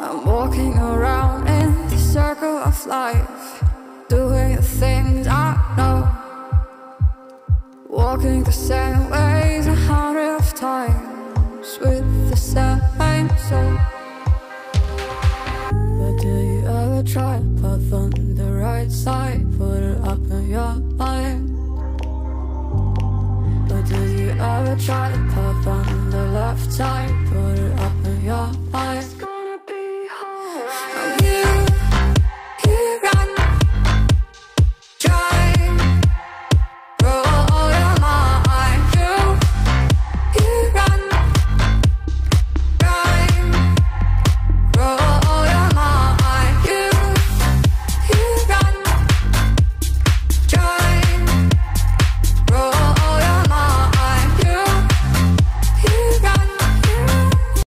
I'm walking around in the circle of life, doing the things I know, walking the same ways 100 of times with the same soul. But do you ever try to path on the right side, put it up in your mind? But do you ever try to path on the left side,